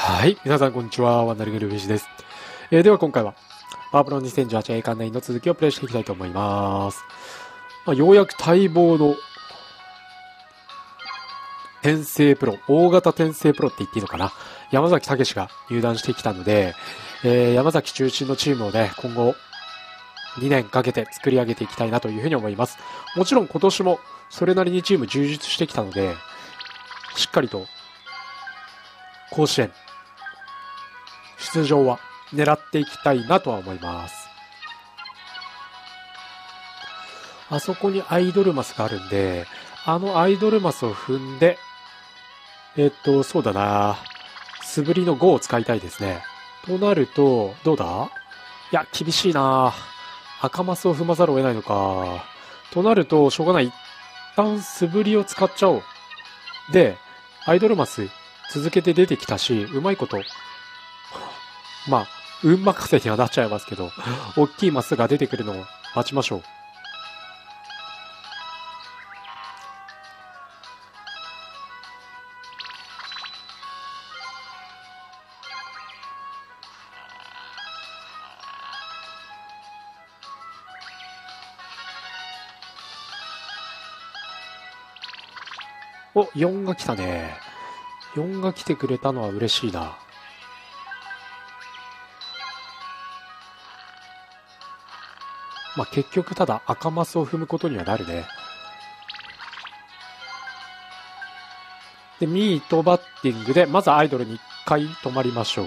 はい。皆さん、こんにちは。ワンダリングルフィッシュです。では、今回は、パワープロ2018栄冠9の続きをプレイしていきたいと思います。ようやく待望の、転生プロ、大型転生プロって言っていいのかな。山崎武が入団してきたので、山崎中心のチームをね、今後、2年かけて作り上げていきたいなというふうに思います。もちろん今年も、それなりにチーム充実してきたので、しっかりと、甲子園、出場は狙っていきたいなとは思います。あそこにアイドルマスがあるんで、あのアイドルマスを踏んで、そうだな。素振りの5を使いたいですね。となると、どうだ？いや、厳しいな。赤マスを踏まざるを得ないのか。となると、しょうがない。一旦素振りを使っちゃおう。で、アイドルマス続けて出てきたし、うまいこと。まあ、運任せにはなっちゃいますけど、大きいマスが出てくるのを待ちましょう。お、4が来たね。4が来てくれたのは嬉しいな。まあ、結局ただ赤マスを踏むことにはなるね。で、ミートバッティングで、まずアイドルに1回止まりましょう。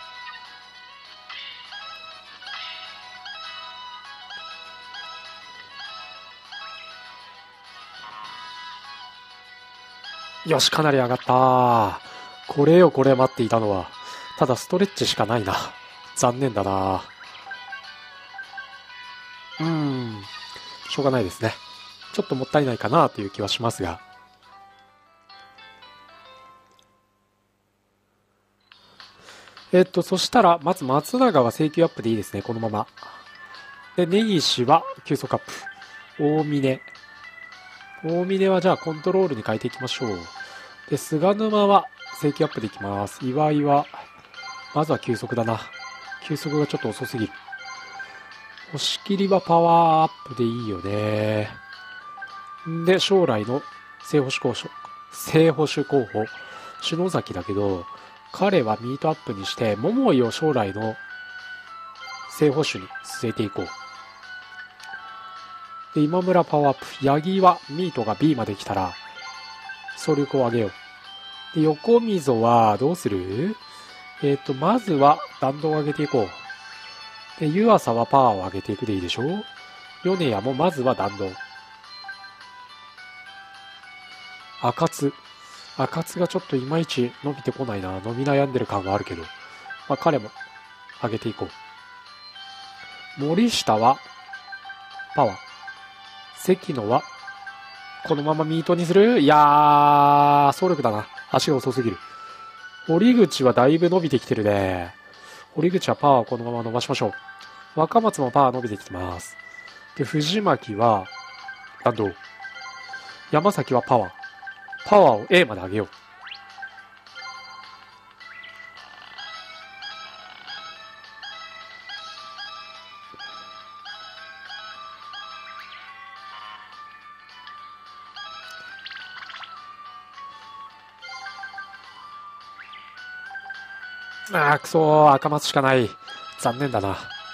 よし、かなり上がった。これよ、これ待っていたのは。ただストレッチしかないな。残念だな。しょうがないですね。ちょっともったいないかなという気はしますが。そしたら、まず松永は請求アップでいいですね、このまま。で、根岸は急速アップ。大峰。大峰はじゃあコントロールに変えていきましょう。で、菅沼は請求アップでいきます。岩井は、まずは急速だな。急速がちょっと遅すぎる。押し切りはパワーアップでいいよね。で、将来の正捕手候補、篠崎だけど、彼はミートアップにして、桃井を将来の正捕手に据えていこう。で、今村パワーアップ。八木はミートが B まで来たら、総力を上げよう。で、横溝はどうする？まずは弾道を上げていこう。で、湯浅はパワーを上げていくでいいでしょう。米谷もまずは弾道。赤津がちょっといまいち伸びてこないな。伸び悩んでる感はあるけど。まあ、彼も上げていこう。森下はパワー。関野はこのままミートにする？いやー、走力だな。足が遅すぎる。堀口はだいぶ伸びてきてるね。堀口はパワーをこのまま伸ばしましょう。若松もパワー伸びてきてます。で、藤巻は弾道。山崎はパワー。パワーを A まで上げよう。くそー、赤松しかない。残念だな。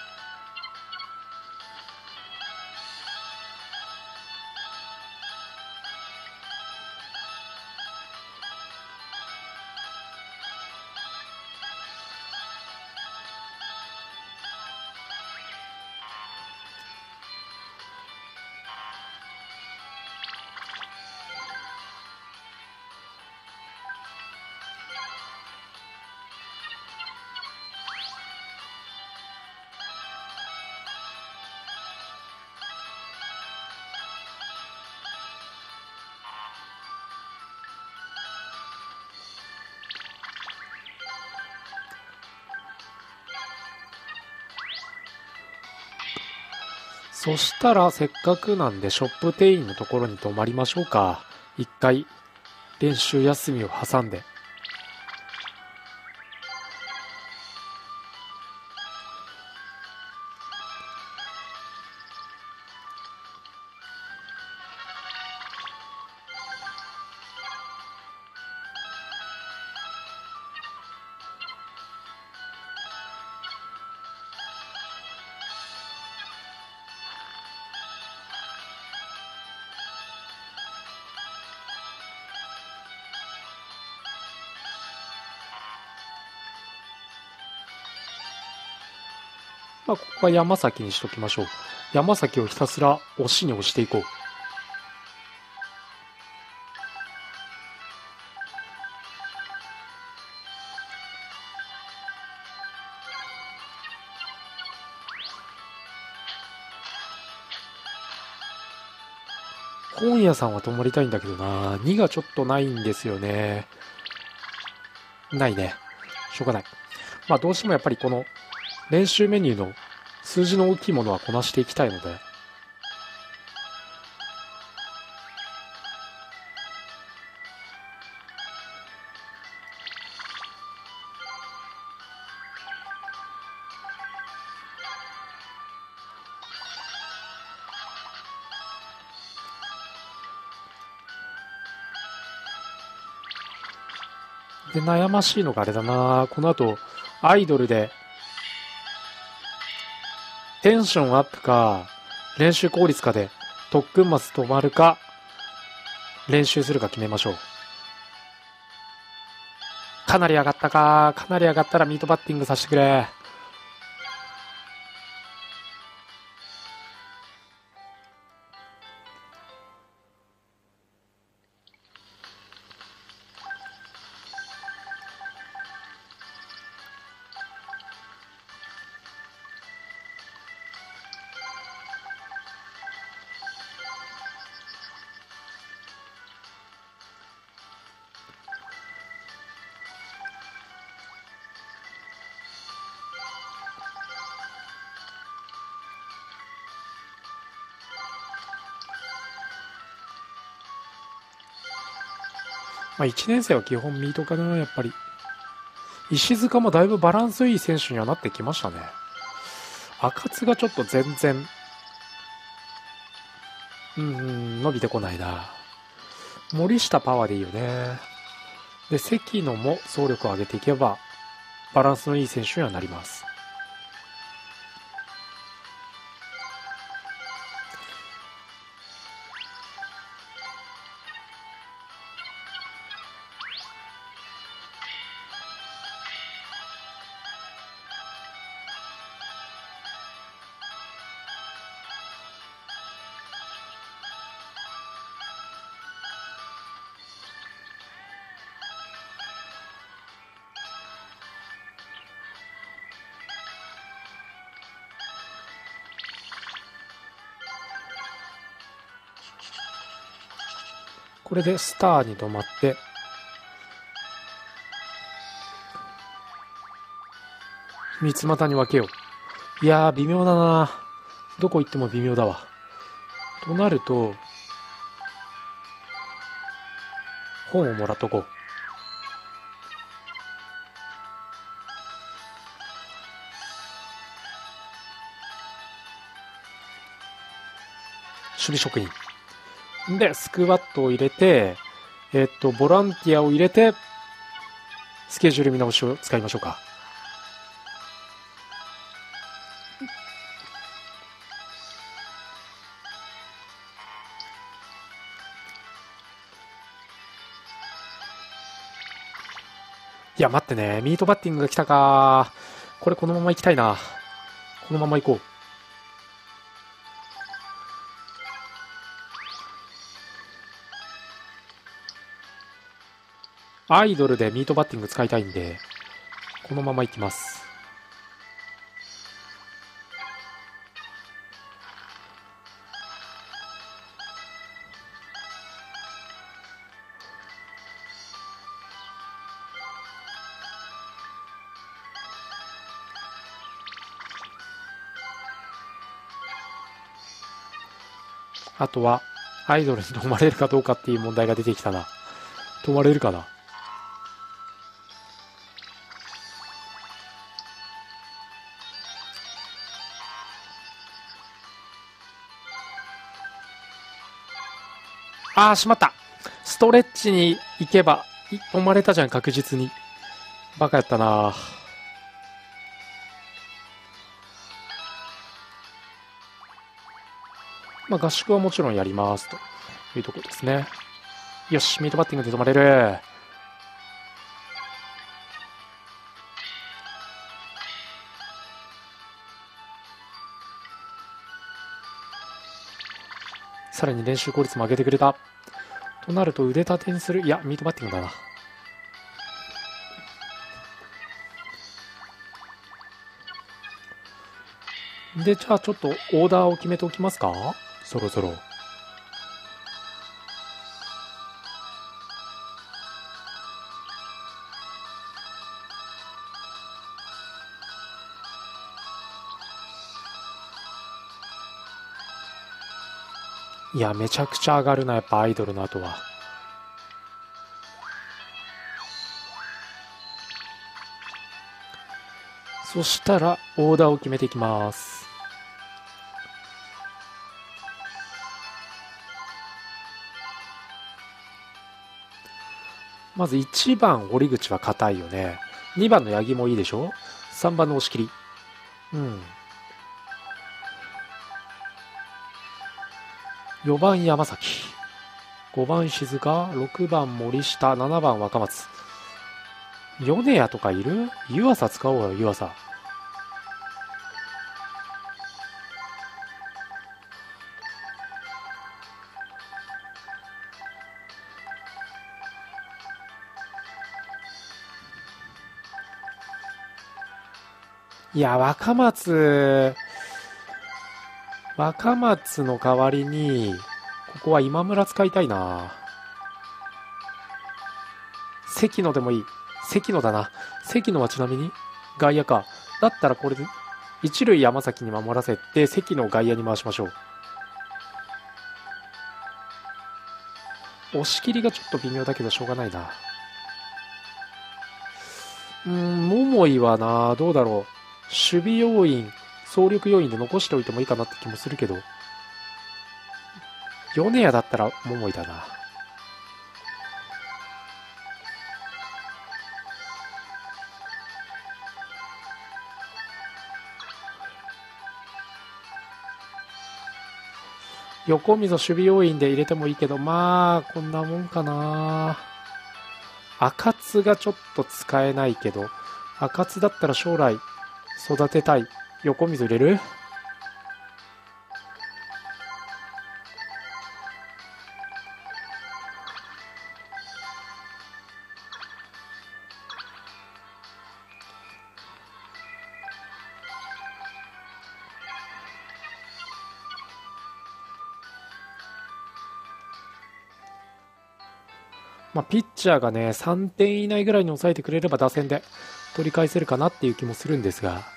そしたらせっかくなんでショップ店員のところに泊まりましょうか。一回練習休みを挟んで。 まあ、ここは山崎にしときましょう。山崎をひたすら押しに押していこう。本屋さんは泊まりたいんだけどな。2がちょっとないんですよね。ないね。しょうがない。まあどうしてもやっぱりこの練習メニューの数字の大きいものはこなしていきたいので。で、悩ましいのがあれだな。この後、アイドルで、テンションアップか、練習効率かで、特訓マス止まるか、練習するか決めましょう。かなり上がったか。かなり上がったらミートバッティングさせてくれ。まあ1年生は基本ミートかな、やっぱり。石塚もだいぶバランスいい選手にはなってきましたね。赤津がちょっと全然、伸びてこないな。森下パワーでいいよね。で、関野も走力を上げていけば、バランスのいい選手にはなります。これでスターに止まって、三つ股に分けよう。いやー、微妙だな。どこ行っても微妙だわ。となると、本をもらっとこう。守備職員。で、スクワットを入れて、ボランティアを入れて、スケジュール見直しを使いましょうか。いや、待ってね。ミートバッティングが来たか。これこのまま行きたいな。このまま行こう。アイドルでミートバッティング使いたいんで、このまま行きます。あとは、アイドルに止まれるかどうかっていう問題が出てきたな。止まれるかな。あー、しまった。ストレッチに行けば、止まれたじゃん、確実に。バカやったな。まあ、合宿はもちろんやります、というところですね。よし、ミートバッティングで止まれる。 さらに練習効率も上げてくれた。となると腕立てにする。いや、ミートバッティングだな。で、じゃあちょっとオーダーを決めておきますか、そろそろ。いや、めちゃくちゃ上がるな、やっぱアイドルの後は。そしたら、オーダーを決めていきます。まず1番、折口は硬いよね。2番の八木もいいでしょ。3番の押切。うん。4番山崎、5番静香、6番森下、7番若松。米谷とかいる？湯浅使おうよ、湯浅。いや、若松の代わりに、ここは今村使いたいな。関野でもいい。関野だな。関野はちなみに外野か。だったらこれで、一塁山崎に守らせて、関野を外野に回しましょう。押し切りがちょっと微妙だけどしょうがないな。桃井はな、どうだろう。守備要員、走力要員で残しておいてもいいかなって気もするけど、米谷だったら桃井だな。横溝守備要員で入れてもいいけど、まあこんなもんかな。赤津がちょっと使えないけど、赤津だったら将来育てたい。横溝入れる？まあ、ピッチャーがね、3点以内ぐらいに抑えてくれれば打線で取り返せるかなっていう気もするんですが。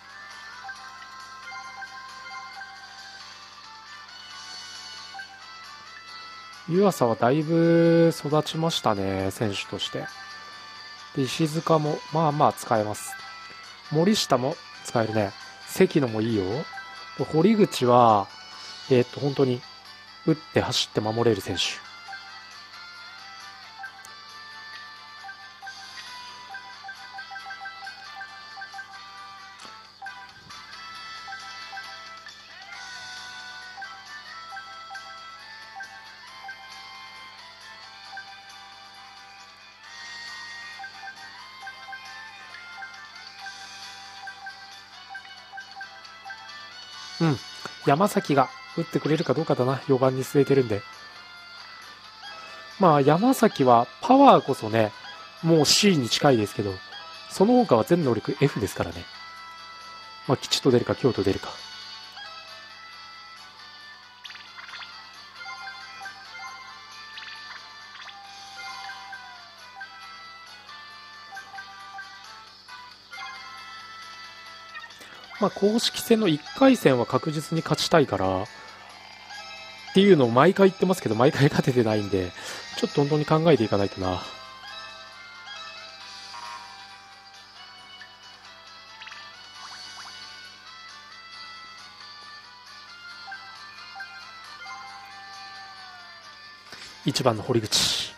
湯浅はだいぶ育ちましたね、選手として。で、石塚もまあまあ使えます。森下も使えるね。関野もいいよ。堀口は、本当に打って走って守れる選手。うん。山崎が打ってくれるかどうかだな。4番に据えてるんで。まあ、山崎はパワーこそね、もう C に近いですけど、その他は全能力 F ですからね。まあ、吉と出るか京と出るか。まあ、公式戦の1回戦は確実に勝ちたいから、っていうのを毎回言ってますけど、毎回勝ててないんで、ちょっと本当に考えていかないとな。1番の堀口。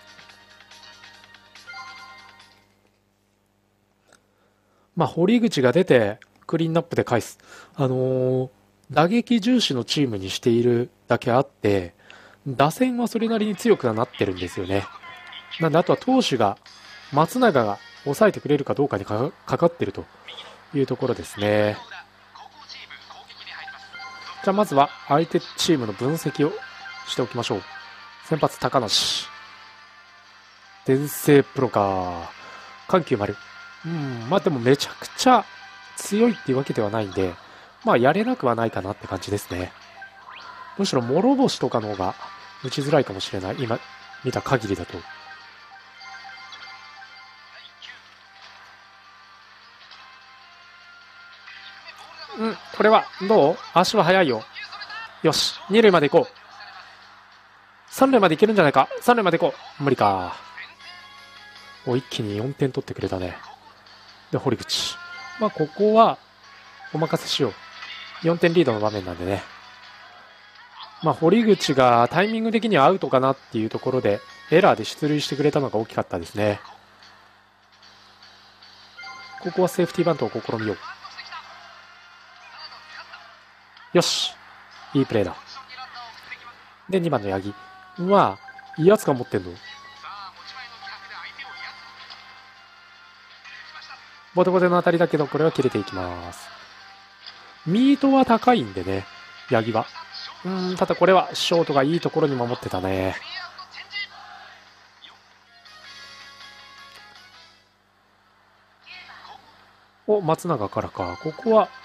まあ、堀口が出て、クリーンナップで返す。打撃重視のチームにしているだけあって、打線はそれなりに強くはなってるんですよね。なんで、あとは投手が、松永が抑えてくれるかどうかにかかってるというところですね。じゃあまずは相手チームの分析をしておきましょう。先発高梨。伝声プロか。緩急丸。まあでもめちゃくちゃ強いっていうわけではないんで、まあやれなくはないかなって感じですね。むしろ諸星とかの方が打ちづらいかもしれない。今見た限りだと。これはどう？足は速いよ。よし、二塁まで行こう。三塁まで行けるんじゃないか。三塁まで行こう。無理か。一気に4点取ってくれたね。で、堀口。まあここはお任せしよう。4点リードの場面なんでね。まあ堀口がタイミング的にはアウトかなっていうところでエラーで出塁してくれたのが大きかったですね。ここはセーフティーバントを試みよう。よし、いいプレーだ。で2番の八木いいやつが持ってんの。ボテボテの当たりだけどこれは切れていきます。ミートは高いんでね、八木は。ただこれはショートがいいところに守ってたね。松永からか。ここは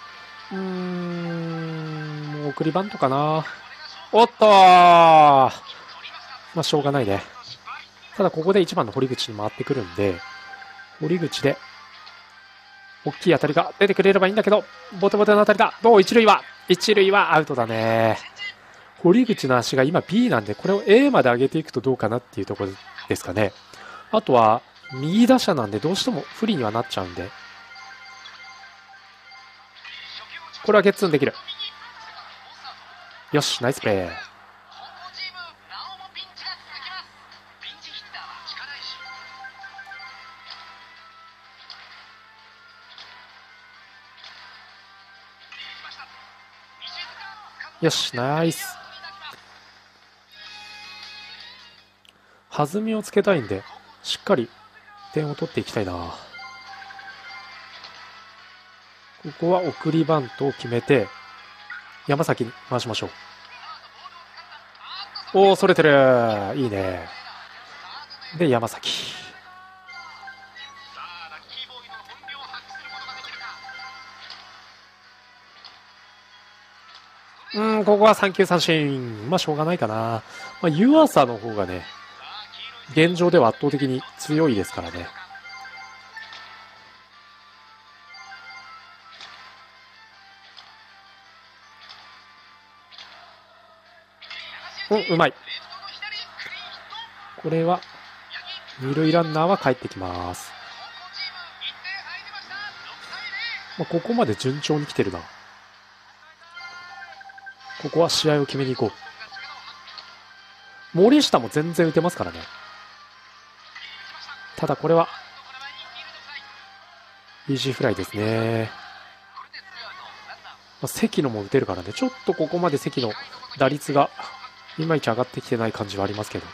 もう送りバントかな。おっとー、まあしょうがないね。ただここで1番の堀口に回ってくるんで、堀口で大きい当たりが出てくれればいいんだけど、ボテボテの当たりだ。どう？一塁はアウトだね。堀口の足が今 B なんで、これを A まで上げていくとどうかなっていうところですかね。あとは右打者なんでどうしても不利にはなっちゃうんで、これはゲッツーンできる。よし、ナイスプレー。よし、ナイス。弾みをつけたいんで、しっかり点を取っていきたいな。ここは送りバントを決めて、山崎に回しましょう。それてる。いいね。で、山崎。ここは3球三振。まあ、しょうがないかな。湯浅の方がね、現状では圧倒的に強いですからね。うまい。これは二塁ランナーは帰ってきます。ここまで順調に来てるな。ここは試合を決めに行こう。森下も全然打てますからね。ただこれはイージーフライですね。関野も打てるからね。ちょっとここまで関野打率がいまいち上がってきてない感じはありますけど。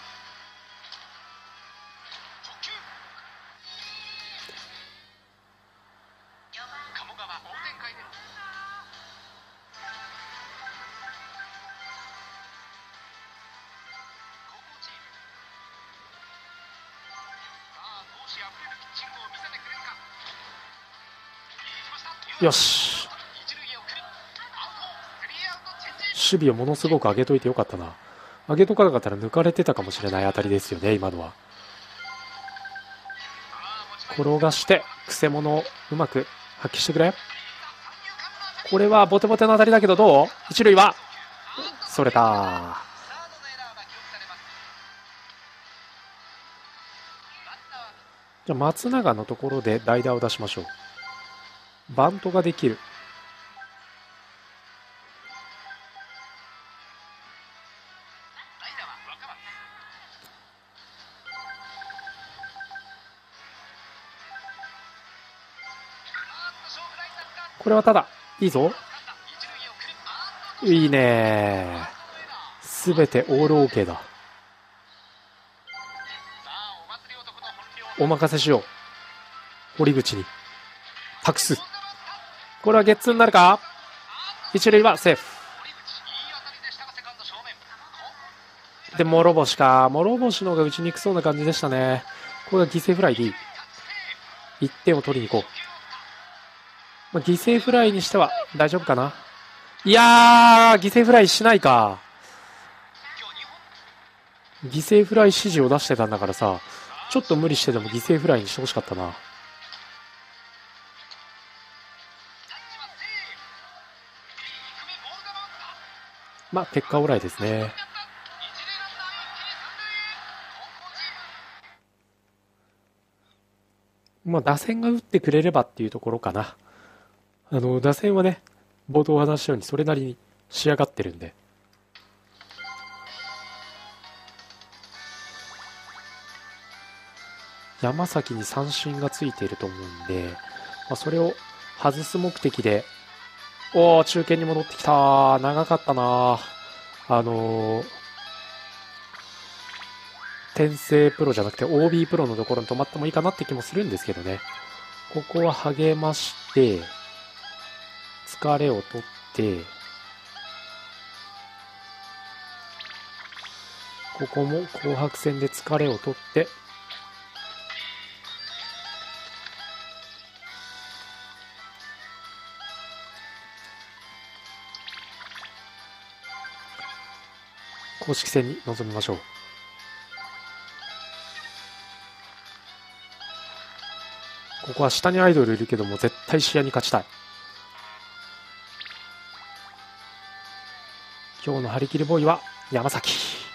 よし。守備をものすごく上げといてよかったな。上げとかなかったら抜かれてたかもしれない当たりですよね、今のは。転がして、くせ者をうまく発揮してくれ。これはボテボテの当たりだけどどう？一塁はそれた。じゃあ松永のところで代打を出しましょう。バントができる。これはただいいぞ。いいね。すべてオールオーケーだ。お任せしよう。堀口に託す。これはゲッツーになるか。一塁はセーフ。 で、諸星か。諸星の方が打ちにくそうな感じでしたね。これが犠牲フライでいい。1点を取りに行こう。まあ、犠牲フライにしては大丈夫かな。いやー、犠牲フライしないか。犠牲フライ指示を出してたんだからさ、ちょっと無理してでも犠牲フライにしてほしかったな。まあ、結果オーライですね。まあ、打線が打ってくれればっていうところかな。打線はね、冒頭お話したようにそれなりに仕上がってるんで。山崎に三振がついていると思うんで、まあ、それを外す目的で、おー、中堅に戻ってきた。長かったな。転生プロじゃなくて OB プロのところに止まってもいいかなって気もするんですけどね。ここは励まして、疲れを取って、ここも紅白戦で疲れを取って、公式戦に臨みましょう。ここは下にアイドルいるけども絶対試合に勝ちたい。今日の張り切りボーイは山崎。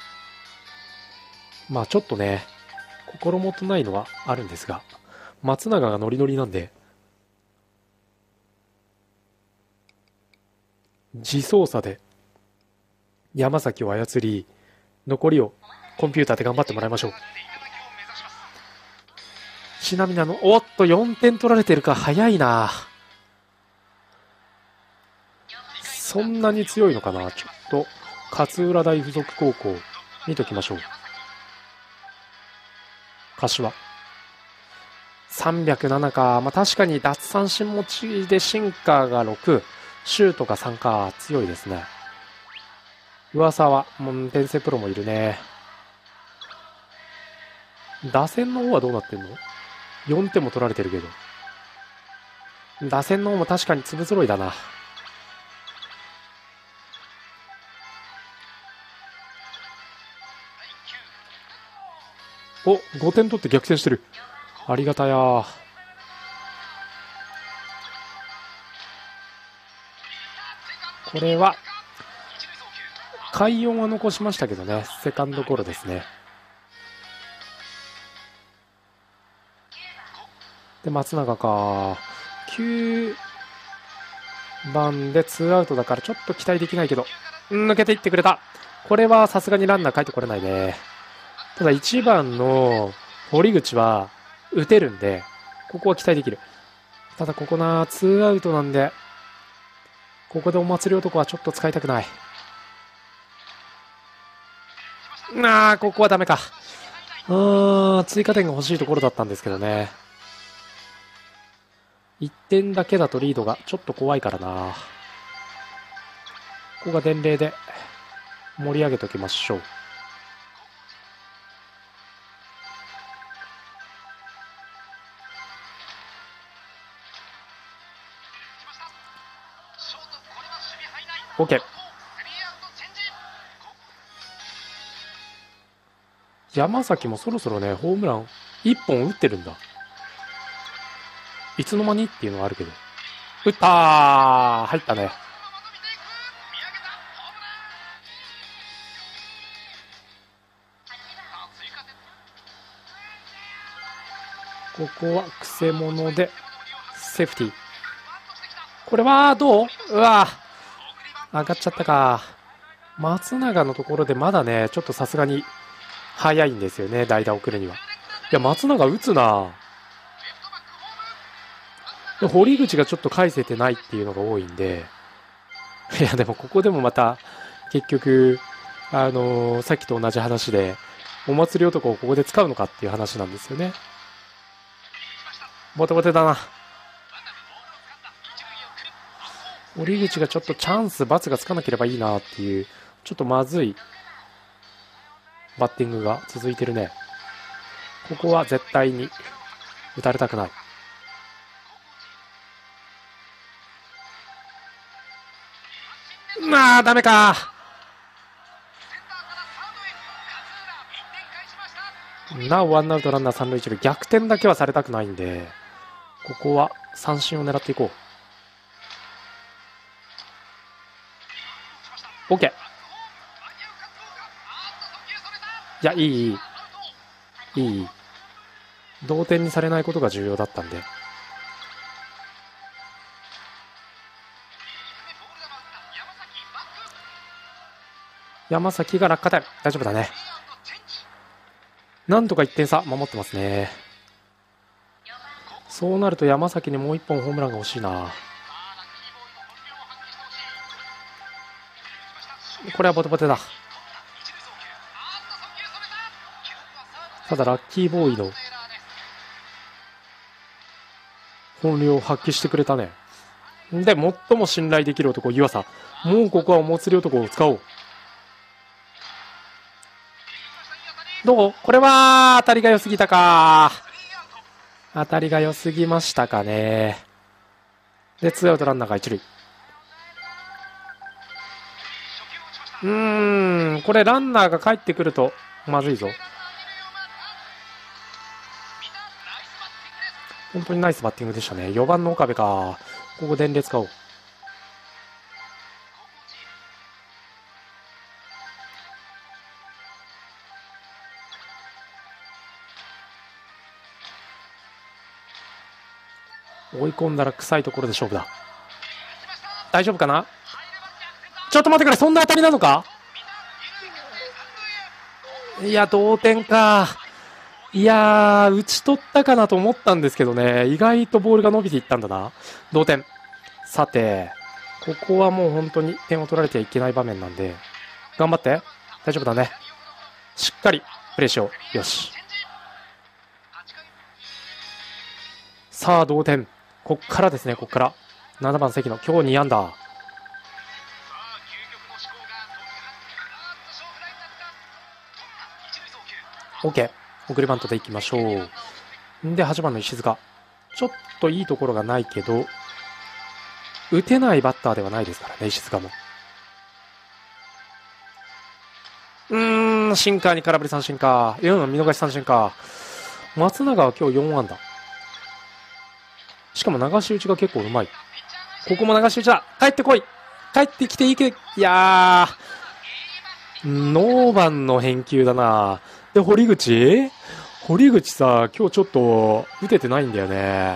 まあちょっとね、心もとないのはあるんですが、松永がノリノリなんで、自走作で山崎を操り、残りをコンピューターで頑張ってもらいましょう。ちなみにおっと4点取られてるか。早いな。そんなに強いのかな。ちょっと勝浦大附属高校見ときましょう。柏307か。まあ確かに奪三振持ちでシンカーが6、シュートが3か。強いですね。噂は転生プロもいるね。打線の方はどうなってんの。4点も取られてるけど。打線の方も確かに粒揃いだな。お、5点取って逆転してる。ありがたや。これは快音は残しましたけどね。セカンドゴロですね。で、松永か。9番で2アウトだからちょっと期待できないけど、抜けていってくれた。これはさすがにランナー帰ってこれないね。ただ1番の堀口は打てるんで、ここは期待できる。ただここな、2アウトなんで、ここでお祭り男はちょっと使いたくない。ここはダメか。追加点が欲しいところだったんですけどね。1点だけだとリードがちょっと怖いからな。ここが伝令で盛り上げておきましょう。OK。山崎もそろそろね、ホームラン1本打ってるんだ。いつの間にっていうのはあるけど。打ったー、入ったね。ここはくせ者でセーフティー。これはどう。うわ上がっちゃったか。松永のところでまだね、ちょっとさすがに早いんですよね、代打送るには。いや、松永打つな。堀口がちょっと返せてないっていうのが多いんで、いやでもここでもまた結局さっきと同じ話で、お祭り男をここで使うのかっていう話なんですよね。ボテボテだな。堀口がちょっとチャンス×がつかなければいいなっていう、ちょっとまずいバッティングが続いてるね。ここは絶対に打たれたくない。まあダメか。なおワンアウトランナー三塁一塁、逆転だけはされたくないんで、ここは三振を狙っていこう。 OK。 いや、いい同点にされないことが重要だったんで。山崎が落下点、大丈夫だね。なんとか1点差守ってますね。そうなると山崎にもう1本ホームランが欲しいな。これはボテボテだ。ただラッキーボーイの本領を発揮してくれたね。で、最も信頼できる男、湯浅。もうここはおもつり男を使おう。どう？これは当たりが良すぎたか。当たりが良すぎましたかね。で、ツーアウトランナーが一塁。これランナーが帰ってくるとまずいぞ。本当にナイスバッティングでしたね。4番の岡部か。ここ伝列かを。追い込んだら臭いところで勝負だ。大丈夫かな。ちょっと待ってくれ、そんな当たりなのか。いや、同点か。いやー、打ち取ったかなと思ったんですけどね、意外とボールが伸びていったんだな。同点。さて、ここはもう本当に点を取られてはいけない場面なんで、頑張って。大丈夫だね。しっかりプレーしよう。よし。さあ、同点。こっからですね、こっから。7番関野、今日2安打。OK。送りバントでいきましょう。で、8番の石塚。ちょっといいところがないけど、打てないバッターではないですからね、石塚も。シンカーに空振り三振か。見逃し三振か。松永は今日4安打。しかも流し打ちが結構うまい。ここも流し打ちだ。帰ってこい。帰ってきていけ。いやー、ノーバンの返球だな。で、堀口さ、今日ちょっと打ててないんだよね。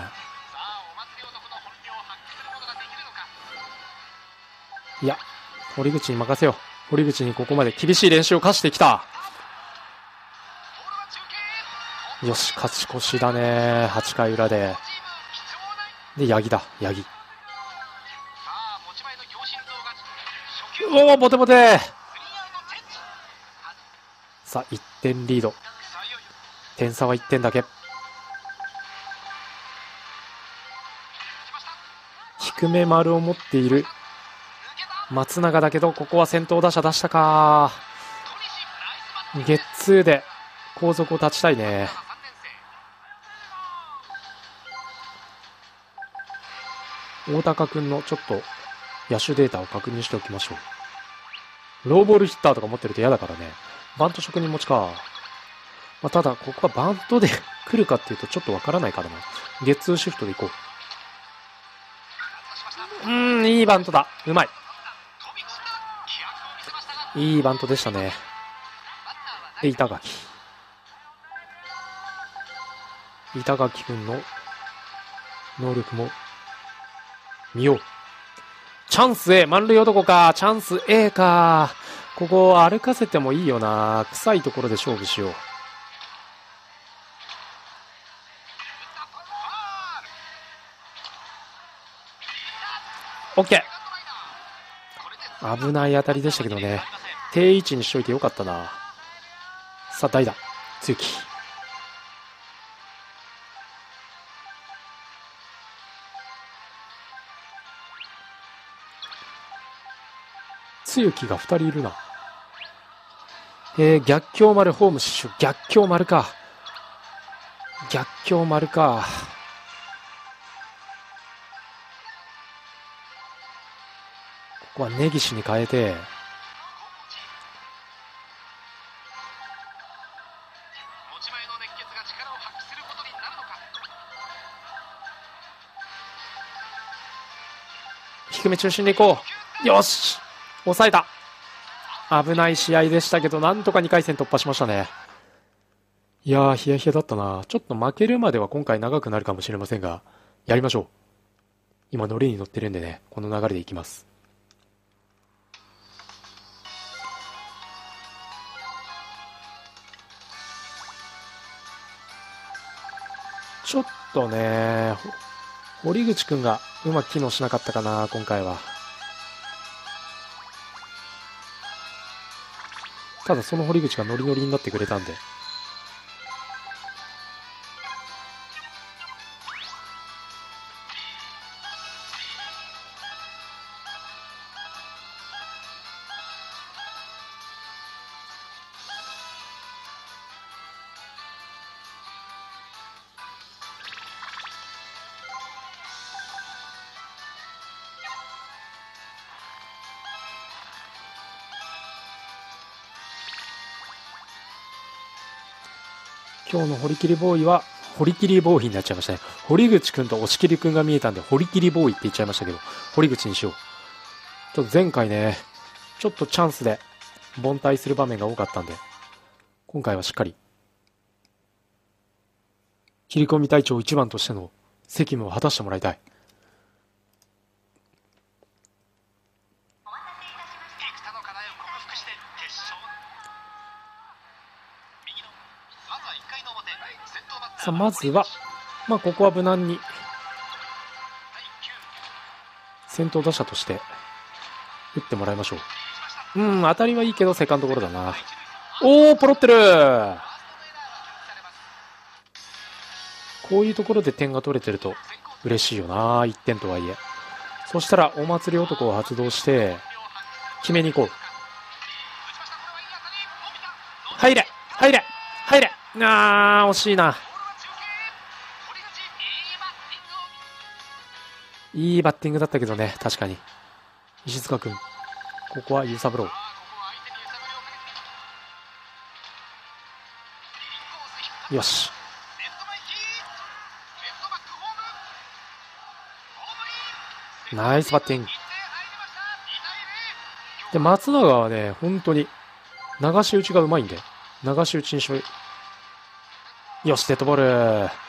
いや、堀口に任せよう。堀口にここまで厳しい練習を課してきた。よし、勝ち越しだね。8回裏で。で、八木だ、八木。おお、ボテボテ。さあ、1点リード。点差は1点だけ。低め丸を持っている松永だけど、ここは先頭打者出したか。ゲッツーで後続を断ちたいね。大高君のちょっと野手データを確認しておきましょう。ローボールヒッターとか持ってると嫌だからね。バント職人持ちか。ただ、ここはバントで来るかっていうとちょっとわからないからな。ゲッツーシフトでいこう。いいバントだ。うまい。いいバントでしたね。で、板垣君の能力も見よう。チャンス A、満塁男か。チャンス A か。ここ歩かせてもいいよな。臭いところで勝負しよう。 OK。 危ない当たりでしたけどね。定位置にしといてよかったな。さあ、代打露木。露木が2人いるな。 逆境丸ホーム死守。逆境丸か。逆境丸か。ここは根岸に変えて、低め中心でいこう。よし、抑えた。危ない試合でしたけど、なんとか2回戦突破しましたね。いやー、ヒヤヒヤだったな。ちょっと負けるまでは今回長くなるかもしれませんが、やりましょう。今、ノリに乗ってるんでね、この流れでいきます。ちょっとね、堀口くんがうまく機能しなかったかな、今回は。ただその堀口がノリノリになってくれたんで。今日の堀切ボーイは、堀切ボーイになっちゃいましたね。堀口くんと押切くんが見えたんで、堀切ボーイって言っちゃいましたけど、堀口にしよう。ちょっと前回ね、ちょっとチャンスで凡退する場面が多かったんで、今回はしっかり、切り込み隊長一番としての責務を果たしてもらいたい。さあ、まずは、ここは無難に、先頭打者として打ってもらいましょう。当たりはいいけどセカンドゴロだな。おー、ポロってる。こういうところで点が取れてると嬉しいよな、1点とはいえ。そしたらお祭り男を発動して決めに行こう。入れ入れ入れ。惜しいな。いいバッティングだったけどね、確かに。石塚君、ここは揺さぶろう。よし。ナイスバッティング。で、松永はね、本当に、流し打ちがうまいんで、流し打ちにしよう。よし、デッドボール。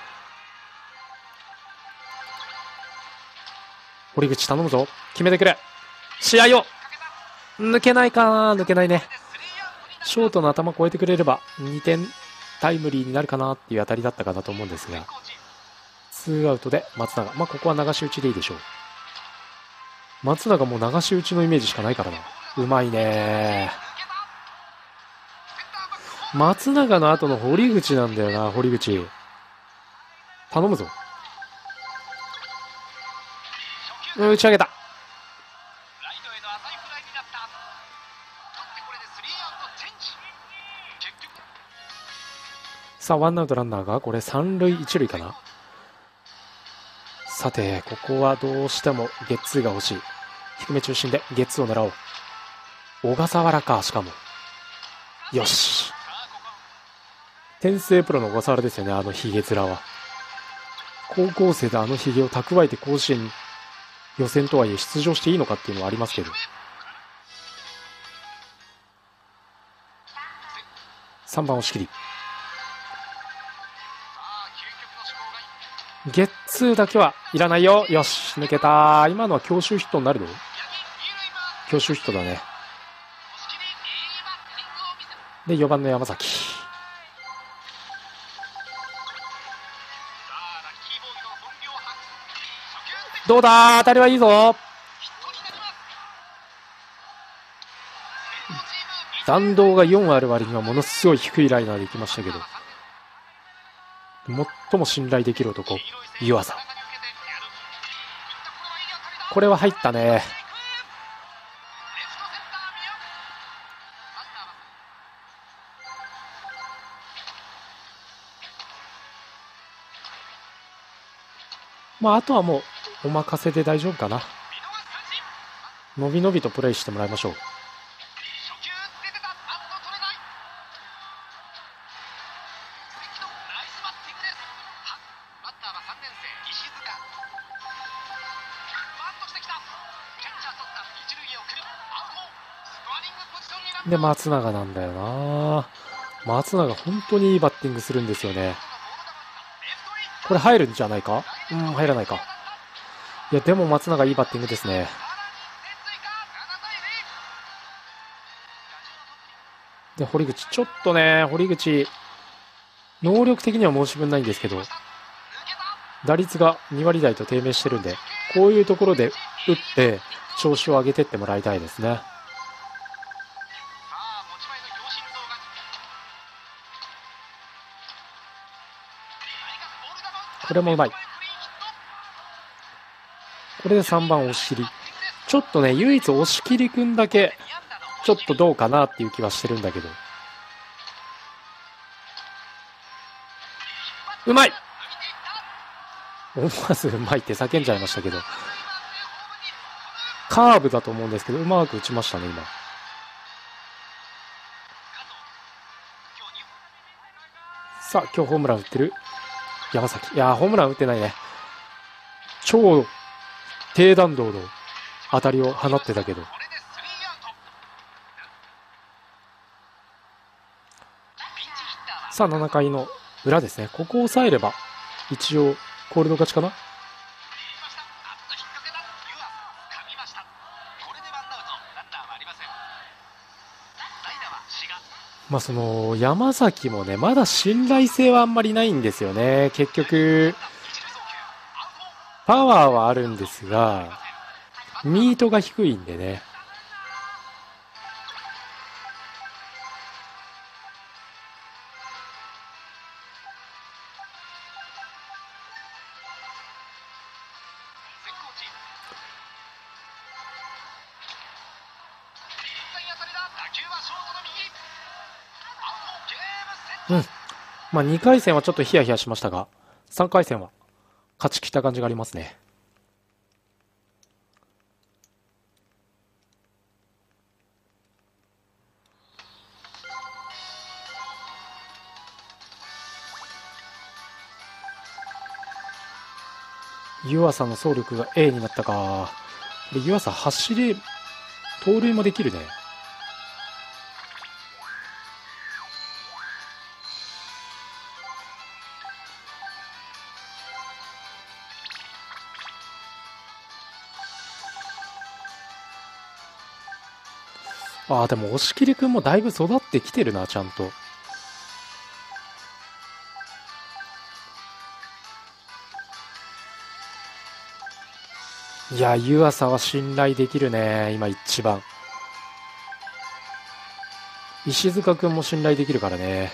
堀口頼むぞ。決めてくれ。試合を。抜けないかな。抜けないね。ショートの頭越えてくれれば2点タイムリーになるかなっていう当たりだったかなと思うんですが、2アウトで松永。ここは流し打ちでいいでしょう。松永も流し打ちのイメージしかないからな。うまいね。松永の後の堀口なんだよな。堀口頼むぞ。打ち上げた。さあ、ワンアウトランナーがこれ三塁一塁かな。さて、ここはどうしてもゲッツーが欲しい。低め中心でゲッツーを狙おう。小笠原か。しかもよし。天性プロの小笠原ですよね、あのヒゲ面は。高校生であのヒゲを蓄えて甲子園予選とはいえ出場していいのかっていうのはありますけど。3番押し切り。ゲッツーだけはいらないよ。よし、抜けた。今のは強襲ヒットになるの？強襲ヒットだね。で、4番の山崎。どうだ、当たりはいいぞ。弾道が4ある割にはものすごい低いライナーで行きましたけど、最も信頼できる男、湯浅。これは入ったね。 まあ、あとはもうお任せで大丈夫かな。のびのびとプレイしてもらいましょう。で、松永なんだよな。松永本当にいいバッティングするんですよね。これ入るんじゃないか？入らないか。いや、でも松永いいバッティングですね。で、堀口、ちょっとね、堀口、能力的には申し分ないんですけど、打率が2割台と低迷してるんで、こういうところで打って調子を上げてってもらいたいですね。これもうまい。これで3番押し切り。ちょっとね、唯一押し切りくんだけ、ちょっとどうかなっていう気はしてるんだけど。うまい！思わずうまいって叫んじゃいましたけど。カーブだと思うんですけど、うまく打ちましたね、今。さあ、今日ホームラン打ってる山崎。いやー、ホームラン打ってないね。超低弾道の当たりを放ってたけど。さあ、7回の裏ですね。ここを抑えれば、一応、コールド勝ちかな。まあその山崎もね、まだ信頼性はあんまりないんですよね。結局、パワーはあるんですが、ミートが低いんでね。まあ2回戦はちょっとヒヤヒヤしましたが、3回戦は勝ちきった感じがありますね。湯浅の走力が A になったか。これ湯浅走れ、盗塁もできるね。ああ、でも押切くんもだいぶ育ってきてるな、ちゃんと。いや、湯浅は信頼できるね、今一番。石塚くんも信頼できるからね。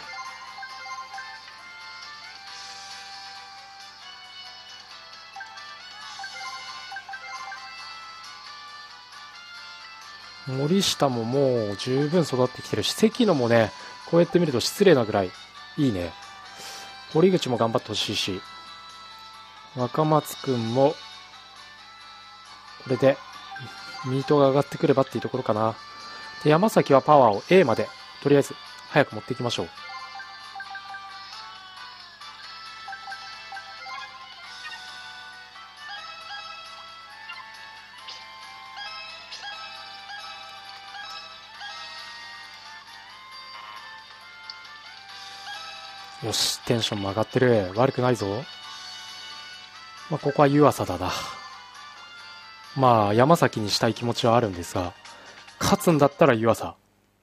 森下ももう十分育ってきてるし、関野もね、こうやって見ると失礼なぐらいいいね。堀口も頑張ってほしいし、若松くんも、これで、ミートが上がってくればっていうところかな。で、山崎はパワーを A まで、とりあえず、早く持っていきましょう。よし、テンションも上がってる。悪くないぞ。まあ、ここは湯浅だな。まあ、山崎にしたい気持ちはあるんですが、勝つんだったら湯浅。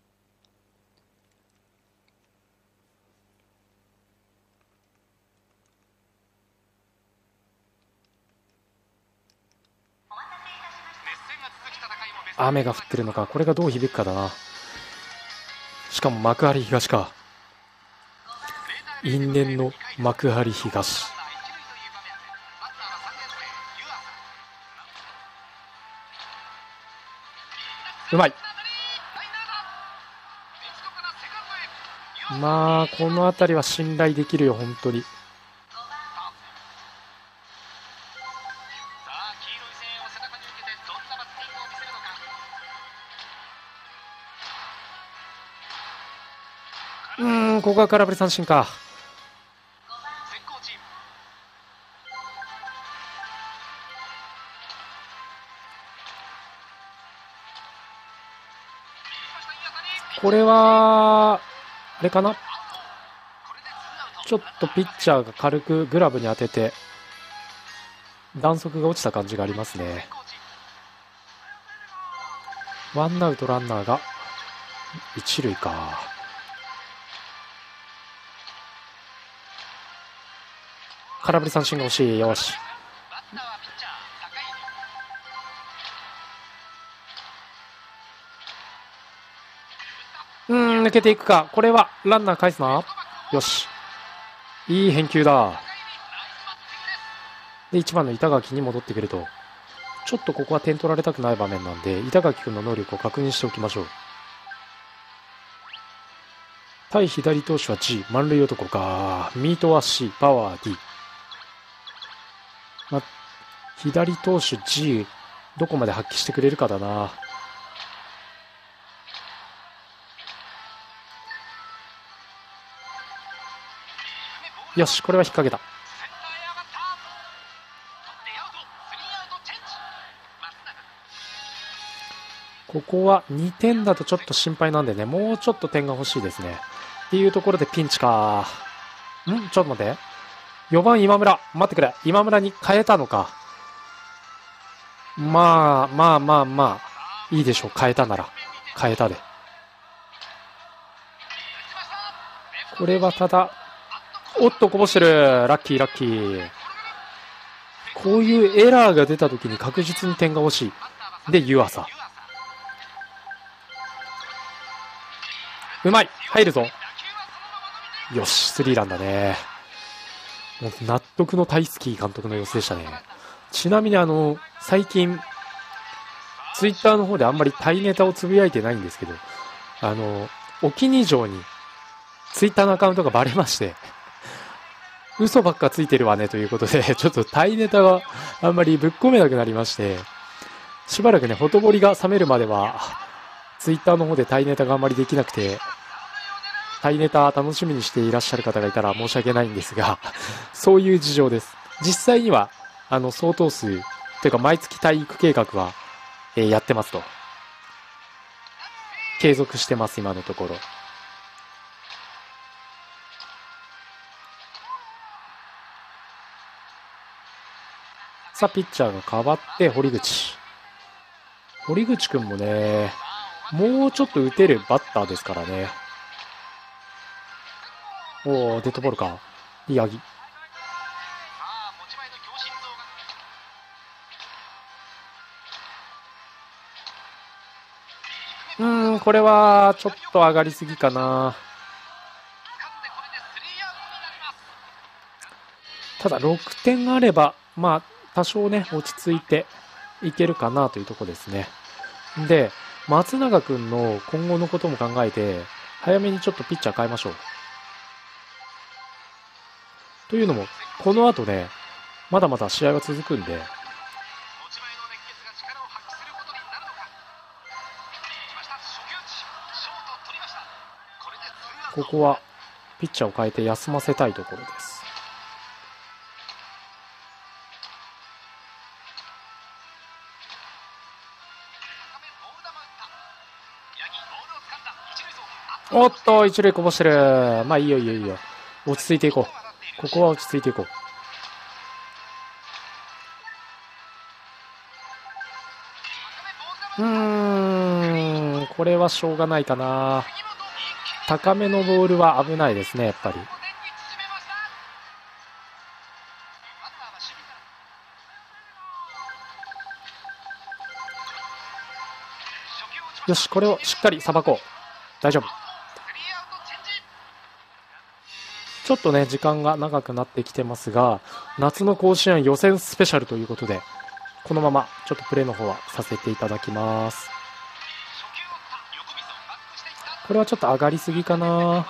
雨が降ってるのか、これがどう響くかだな。しかも幕張東か。因縁の幕張東。うまい。まあ、この辺りは信頼できるよ、本当に。 ここは空振り三振か。これは、あれかな、ちょっとピッチャーが軽くグラブに当てて、弾速が落ちた感じがありますね。ワンアウトランナーが一塁か。空振り三振が欲しい。よし。抜けていくか。これはランナー返すな。よし。いい返球だ。で、1番の板垣に戻ってくると。ちょっとここは点取られたくない場面なんで、板垣君の能力を確認しておきましょう。対左投手は G、満塁男か。ミートは C、パワー D。左投手 G、どこまで発揮してくれるかだな。よし、これは引っ掛けた。ここは2点だとちょっと心配なんでね、もうちょっと点が欲しいですね。っていうところでピンチか。ちょっと待って。4番今村。待ってくれ。今村に変えたのか。まあ、いいでしょう。変えたなら。変えたで。これはただ、おっと、こぼしてる。ラッキー、ラッキー。こういうエラーが出た時に確実に点が欲しい。で、湯浅。うまい。入るぞ。よし、スリーランだね。もう納得のタイスキー監督の様子でしたね。ちなみに最近、ツイッターの方であんまりタイネタをつぶやいてないんですけど、お気に城にツイッターのアカウントがバレまして、嘘ばっかついてるわねということで、ちょっとタイネタがあんまりぶっ込めなくなりまして、しばらくね、ほとぼりが冷めるまでは、ツイッターの方でタイネタがあんまりできなくて、タイネタ楽しみにしていらっしゃる方がいたら申し訳ないんですが、そういう事情です。実際には、相当数、というか毎月体育計画は、やってますと。継続してます、今のところ。さあ、ピッチャーが変わって、堀口。堀口くんもね、もうちょっと打てるバッターですからね。おー、デッドボールか。宮城。これはちょっと上がりすぎかな。ただ6点あれば、まあ多少ね落ち着いていけるかなというところですね。で、松永君の今後のことも考えて早めにちょっとピッチャー変えましょう。というのもこの後ね、まだまだ試合は続くんで、ここはピッチャーを変えて休ませたいところです。おっと、一塁こぼしてる。まあいいよいいよいいよ。落ち着いていこう。ここは落ち着いていこう。これはしょうがないかな。高めのボールは危ないですね、やっぱり。よし、これをしっかりさばこう。大丈夫。ちょっとね、時間が長くなってきてますが、夏の甲子園予選スペシャルということで、このままちょっとプレーの方はさせていただきます。これはちょっと上がりすぎかな。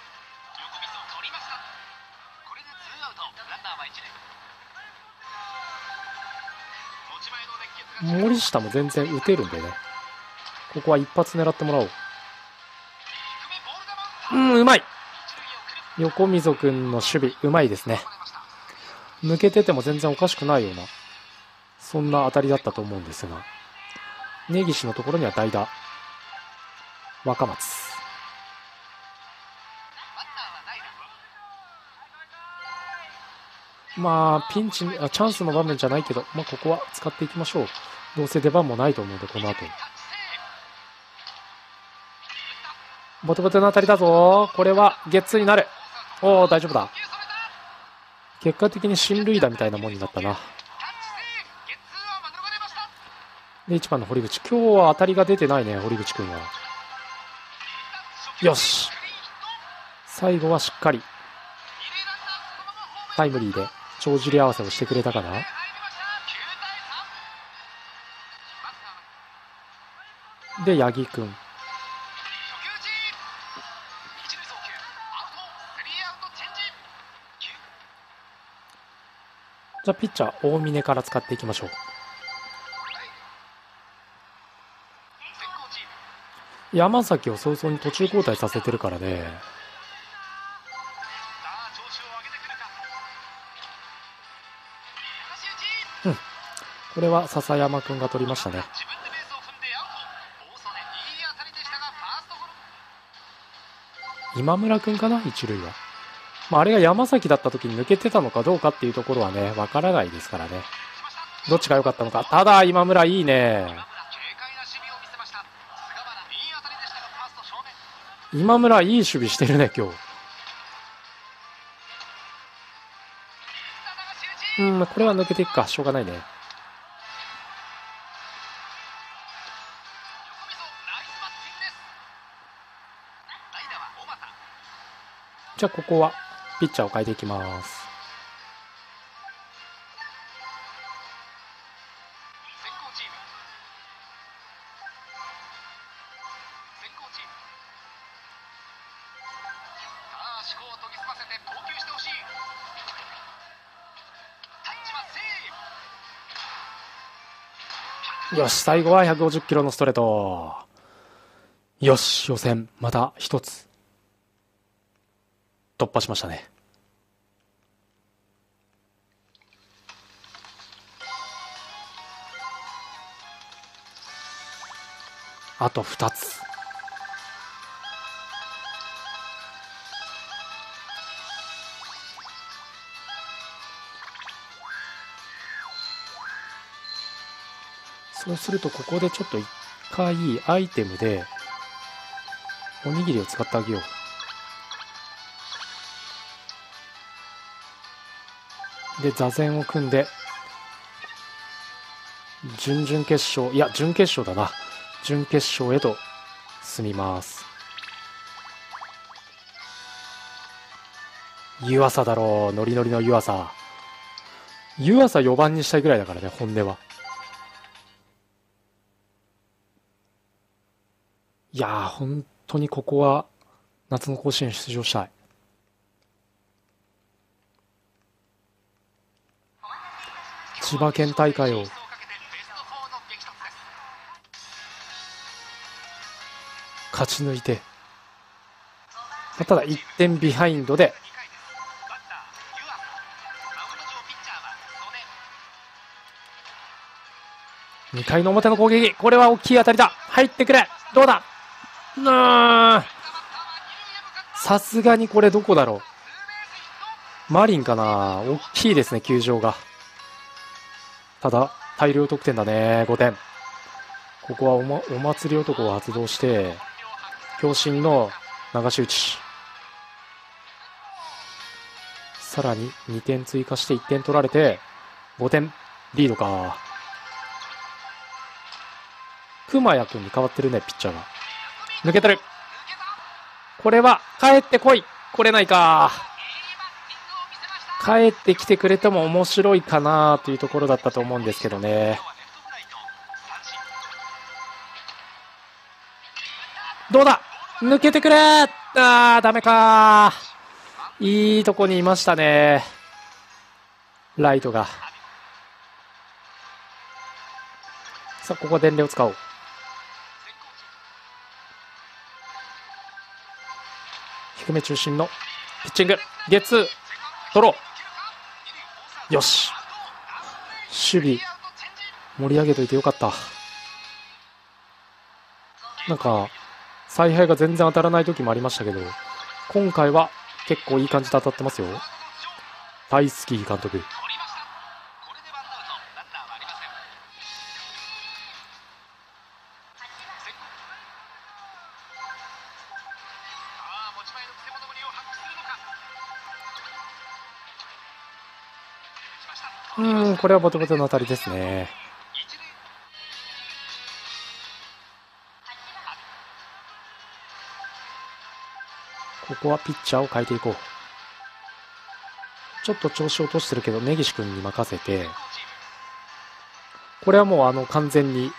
森下も全然打てるんでね、ここは一発狙ってもらおう。うまい。 横溝くんの守備うまいですね。抜けてても全然おかしくないような、そんな当たりだったと思うんですが、根岸のところには代打若松。まあピンチ、チャンスの場面じゃないけど、まあ、ここは使っていきましょう。どうせ出番もないと思うので、この後ボテボテの当たりだぞ。これはゲッツーになる。おお、大丈夫だ。結果的に進塁打みたいなもんになったな。で1番の堀口、今日は当たりが出てないね、堀口君は。よし、最後はしっかりタイムリーで帳尻合わせをしてくれたかな。で八木君、じゃあピッチャー大峰から使っていきましょう。山崎を早々に途中交代させてるからね。これは笹山君が取りましたね。今村君かな、一塁は。まあ、あれが山崎だった時に抜けてたのかどうかっていうところはね、わからないですからね。どっちが良かったのか。ただ今村いいね。今村いい守備してるね今日。これは抜けていくか、しょうがないね。じゃあここはピッチャーを変えていきます。よし、最後は150キロのストレート。よし、予選また一つ突破しましたね。あと2つ。そうするとここでちょっと一回アイテムでおにぎりを使ってあげよう。で座禅を組んで準々決勝、いや準決勝だな、準決勝へと進みます。湯浅だろう、ノリノリの湯浅。湯浅4番にしたいぐらいだからね、本音は。いやー本当にここは夏の甲子園出場したい。千葉県大会を勝ち抜いて、ただ1点ビハインドで2回の表の攻撃、これは大きい当たりだ、入ってくれ、どうだ、さすがにこれどこだろう、マリンかな。大きいですね球場が。ただ大量得点だね、5点。ここはお祭り男を発動して強振の流し打ち、さらに2点追加して1点取られて5点リードか。熊谷君に変わってるね、ピッチャーが。抜けてる。これは帰ってこい、来れないか。帰ってきてくれても面白いかなというところだったと思うんですけどね。どうだ、抜けてくれ。ダメか。いいとこにいましたね、ライトが。さあここは伝令を使おう。低め中心のピッチング、ゲッツー、取ろう。よし。守備、盛り上げといてよかった。なんか、采配が全然当たらない時もありましたけど、今回は結構いい感じで当たってますよ。大好き監督。これはボテボテの当たりですね。ここはピッチャーを変えていこう。ちょっと調子を落としてるけど根岸君に任せて、これはもう完全に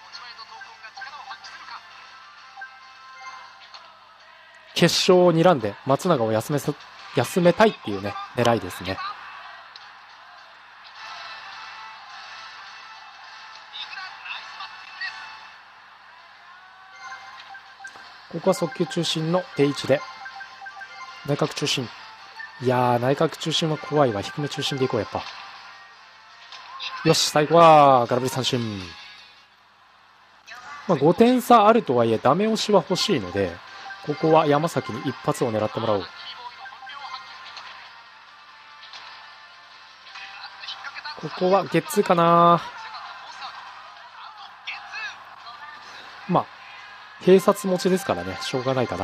決勝を睨んで松永を休めたいっていうね狙いですね。ここは速球中心の定位置で内角中心。いやー、内角中心は怖いわ。低め中心でいこう。やっぱよし、最後は空振り三振。5点差あるとはいえダメ押しは欲しいので、ここは山崎に一発を狙ってもらおう。ここはゲッツーかな。併殺持ちですからね、しょうがないかな。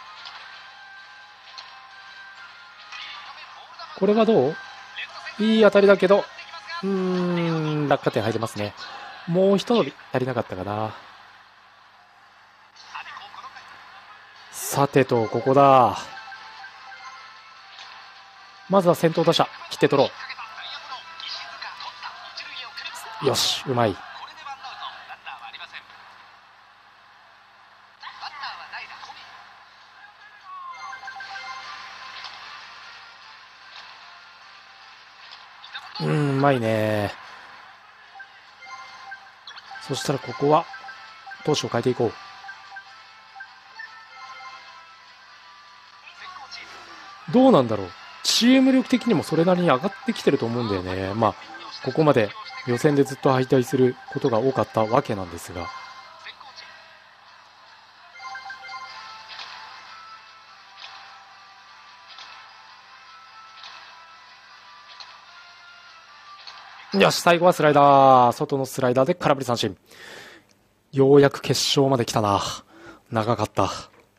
これはどう？いい当たりだけど、落下点入ってますね。もう一伸び足りなかったかな。さてと、ここだ。まずは先頭打者切って取ろう。よし、うまい。うまいね。そしたらここは投手を変えていこう。どうなんだろう。チーム力的にもそれなりに上がってきてると思うんだよね。ここまで予選でずっと敗退することが多かったわけなんですが。よし、最後はスライダー。外のスライダーで空振り三振。ようやく決勝まで来たな。長かった。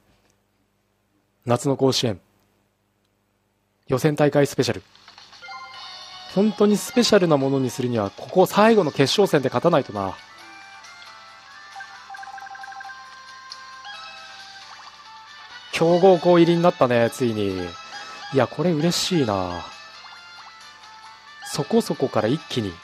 夏の甲子園。予選大会スペシャル。本当にスペシャルなものにするには、ここ最後の決勝戦で勝たないとな。強豪校入りになったね、ついに。いや、これ嬉しいな。そこそこから一気に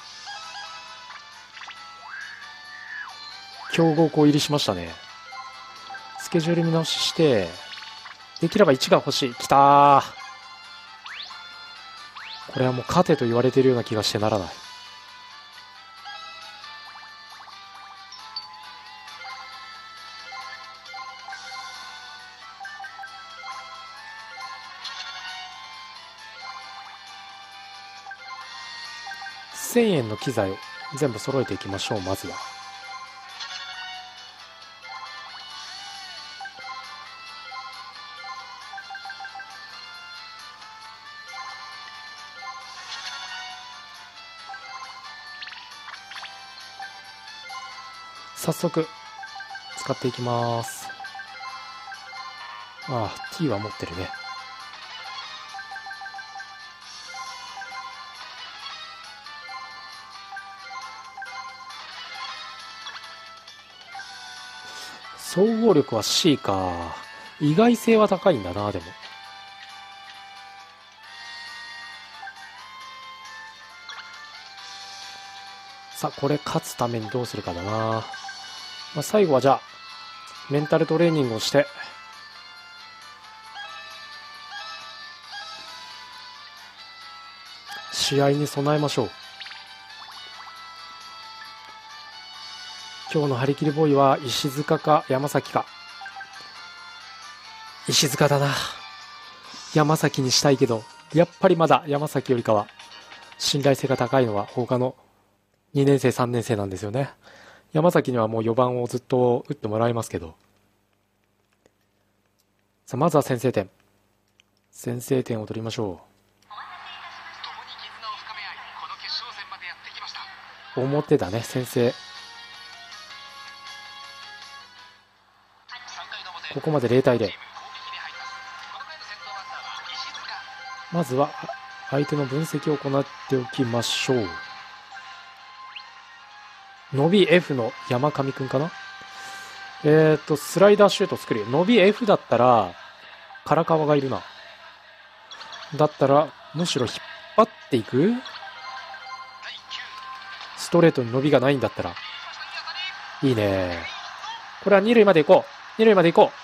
強豪校入りしましたね。スケジュール見直しして、できれば1が欲しい。きたー。これはもう勝てと言われているような気がしてならない。1000円の機材を全部揃えていきましょう。まずは早速使っていきます。T は持ってるね。総合力は C か。意外性は高いんだな。でもさあ、これ勝つためにどうするかだな。最後はじゃあメンタルトレーニングをして試合に備えましょう。今日の張り切りボーイは石塚か山崎か。石塚だな。 山崎にしたいけど、やっぱりまだ山崎よりかは信頼性が高いのは他の2年生3年生なんですよね。山崎にはもう4番をずっと打ってもらいますけど。さあまずは先制点を取りましょう。表だね、先制。ここまで0対0。まずは相手の分析を行っておきましょう。伸び F の山上くんかな。スライダーシュート作るよ。伸び F だったら唐川がいるな。だったらむしろ引っ張っていく。ストレートに伸びがないんだったらいいね。これは二塁まで行こう。二塁まで行こ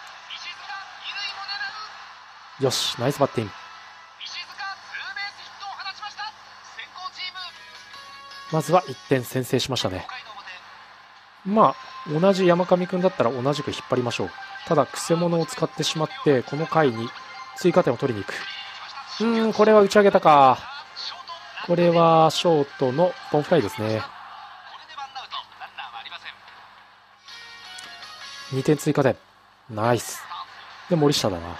う。よし、ナイスバッティング。まずは1点先制しましたね。まあ同じ山上くんだったら同じく引っ張りましょう。ただくせ者を使ってしまってこの回に追加点を取りに行く。これは打ち上げたか。これはショートのボンフライですね。2点追加点。ナイス。で森下だな。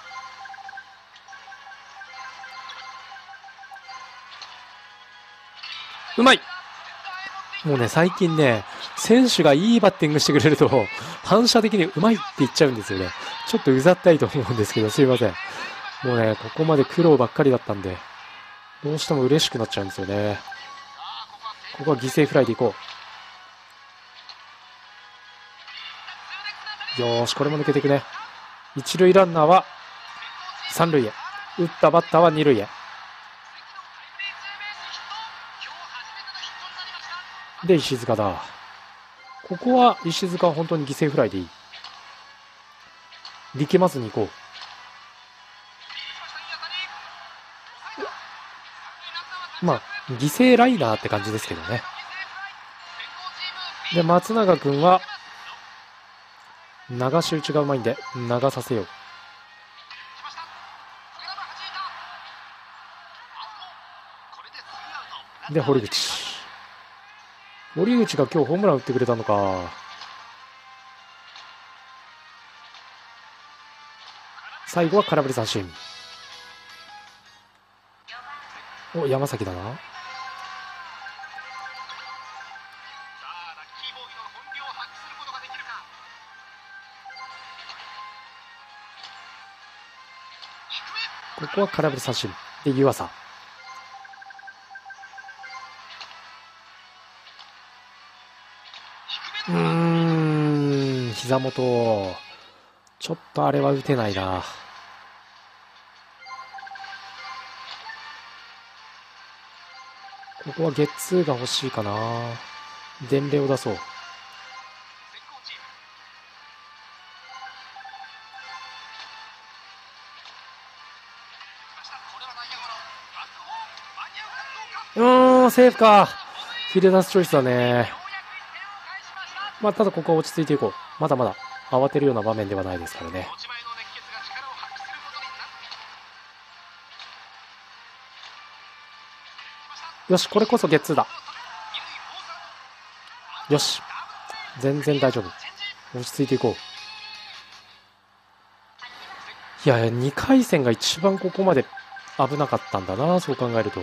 うまい。もうね、最近ね、選手がいいバッティングしてくれると反射的にうまいって言っちゃうんですよね。ちょっとうざったいと思うんですけど、すいません。もうね、ここまで苦労ばっかりだったんでどうしても嬉しくなっちゃうんですよね。ここは犠牲フライでいこう。よーし、これも抜けていくね。一塁ランナーは三塁へ、打ったバッターは二塁へ。で石塚だ。ここは石塚は本当に犠牲フライでいい。力まずにいこう。まあ犠牲ライナーって感じですけどね。で松永君は流し打ちがうまいんで流させよう。で堀口が今日ホームラン打ってくれたのか。最後は空振り三振。お、山崎だな。ここは空振り三振で湯浅。膝元ちょっとあれは打てないな。ここはゲッツーが欲しいかな。伝令を出そう。セーフか。フィルダースチョイスだね。まあただここは落ち着いていこう。まだまだ慌てるような場面ではないですからね。よし、これこそゲッツーだ。よし、全然大丈夫。落ち着いていこう。いや、2回戦が一番ここまで危なかったんだな、そう考えると。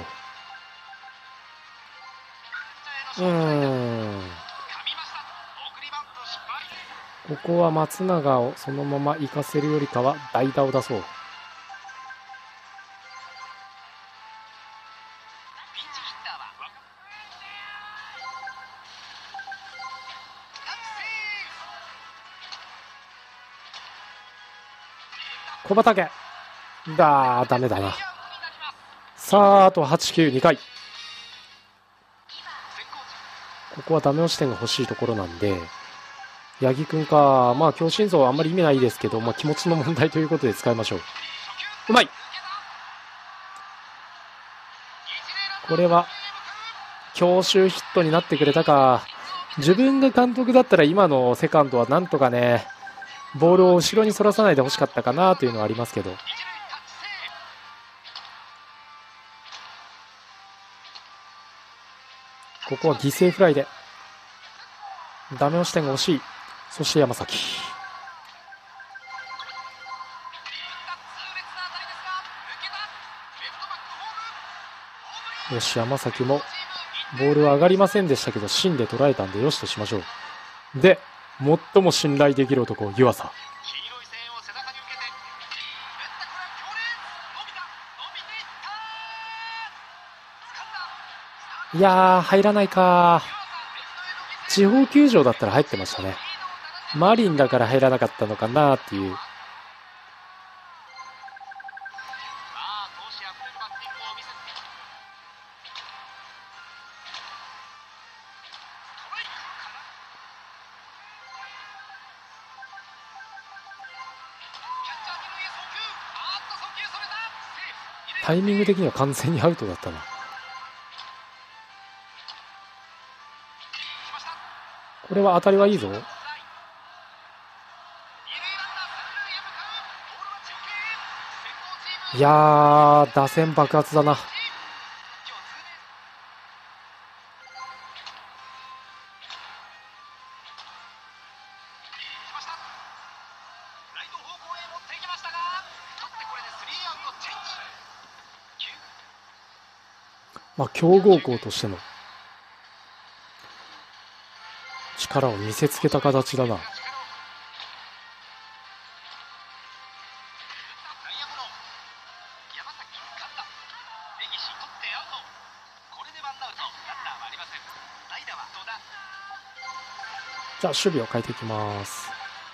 ここは松永をそのまま行かせるよりかは代打を出そう。小畑ダメだな。さああと8、9、2回。ここはダメ押し点が欲しいところなんで、八木くんか。まあ強心臓はあんまり意味ないですけど、まあ気持ちの問題ということで使いましょう。うまい。これは強襲ヒットになってくれたか。自分が監督だったら今のセカンドはなんとかね、ボールを後ろにそらさないでほしかったかなというのはありますけど。 ここは犠牲フライでダメ押し点が惜しい。そして山崎、よし、山崎もボールは上がりませんでしたけど芯で捉えたんでよしとしましょう。で、最も信頼できる男、湯浅。いやー、入らないか。地方球場だったら入ってましたね。マリンだから入らなかったのかなっていう。タイミング的には完全にアウトだったな。これは当たりはいいぞ。いやー、打線爆発だな。まあ、強豪校としての力を見せつけた形だな。じゃあ守備を変えていきます。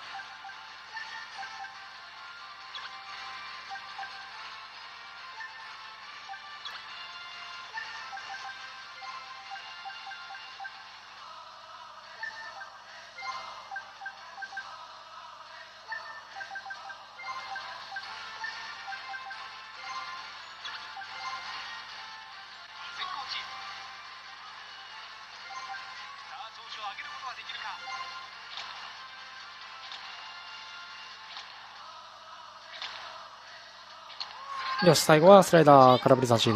よし、最後はスライダー、空振り三振。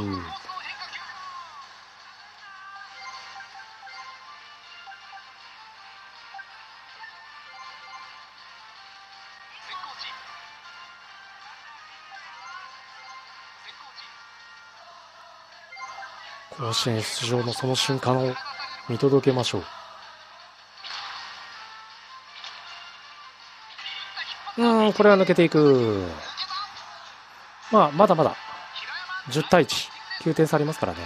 甲子園出場のその瞬間を見届けましょう。これは抜けていく。まあ、まだまだ10対1、9点差ありますからね。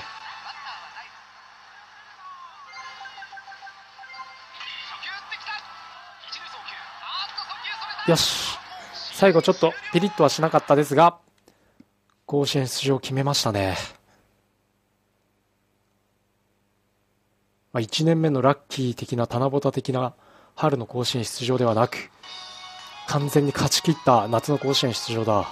よし、最後ちょっとピリッとはしなかったですが、甲子園出場を決めましたね。1年目のラッキー的な七夕的な春の甲子園出場ではなく、完全に勝ち切った夏の甲子園出場だ。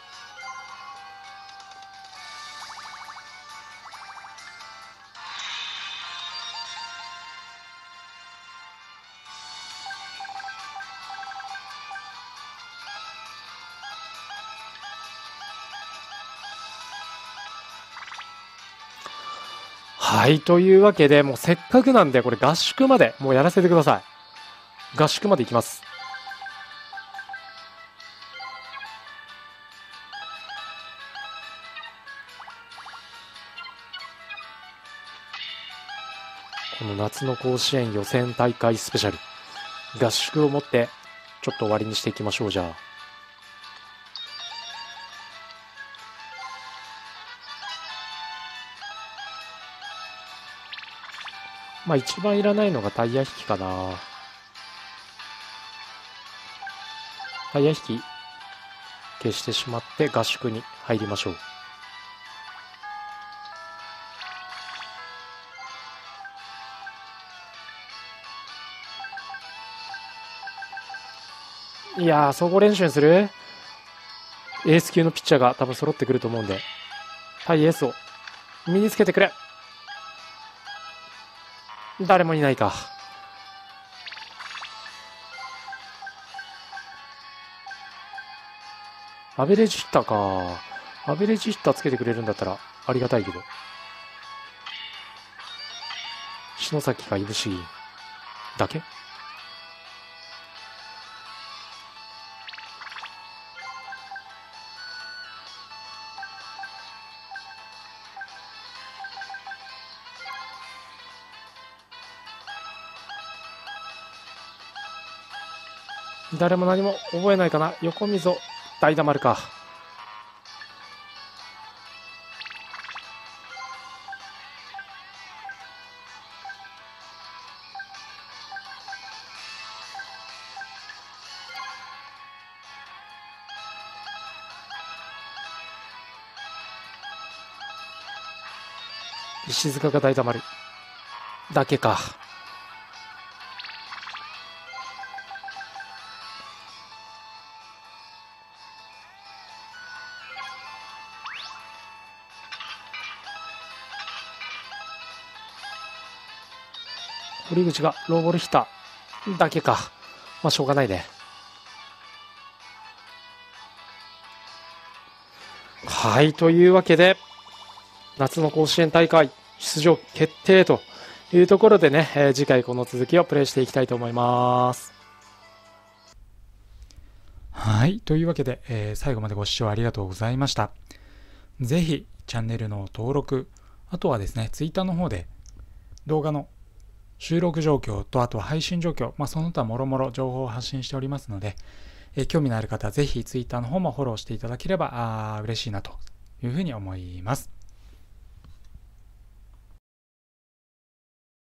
はい、というわけで、もうせっかくなんで、これ合宿までもうやらせてください。合宿まで行きます。この夏の甲子園予選大会スペシャル、合宿をもってちょっと終わりにしていきましょう。じゃあまあ一番いらないのがタイヤ引きかな。タイヤ引き消してしまって合宿に入りましょう。いやー、総合練習にする？エース級のピッチャーが多分揃ってくると思うんで、対エースを身につけてくれ。誰もいないか。アベレージヒッターか。アベレージヒッターつけてくれるんだったらありがたいけど。 篠崎かいぶしだけ。誰も何も覚えないかな。横溝代打丸か。石塚が代打丸だけか。堀口がローボールヒッターだけか。まあしょうがないね。はい、というわけで夏の甲子園大会出場決定というところでね、次回この続きをプレイしていきたいと思います。はい、というわけで、最後までご視聴ありがとうございました。ぜひチャンネルの登録、あとはですね、ツイッターの方で動画の収録状況と、あとは配信状況、その他もろもろ情報を発信しておりますので、興味のある方はぜひツイッターの方もフォローしていただければ嬉しいなというふうに思います。